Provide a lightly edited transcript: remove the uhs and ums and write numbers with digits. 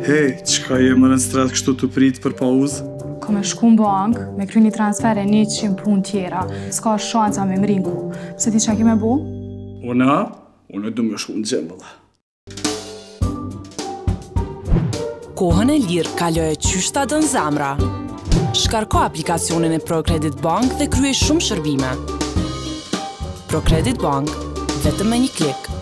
Hej, qka je më në strat kështu të prit për pauzë? Ka me shku në bank, me kry një transfer e 100 punë tjera. S'ka shanca me mrinku. Se ti qa ki me bu? Unë du me shku në gjembëlla. Kohën e lirë kaloje qyshta dën zamra. Shkarko aplikacionin e ProCredit Bank dhe krye shumë shërbime. ProCredit Bank, vetëm me një klik.